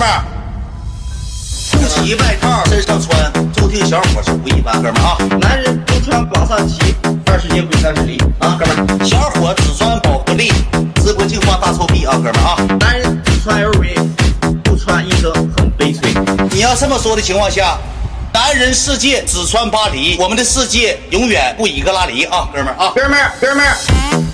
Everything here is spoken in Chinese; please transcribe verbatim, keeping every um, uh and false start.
儿。不起外套身上穿，注定小伙是不一般，哥们儿啊！男人不穿往上骑，二十年归三十里啊，哥们儿！小伙只穿宝格丽，直播净花大臭屁啊，哥们儿啊！男人只穿 L V， 不穿一生很悲催。你要这么说的情况下，男人世界只穿巴黎，我们的世界永远不以格拉黎啊，哥们儿啊，哥们儿，哥们儿。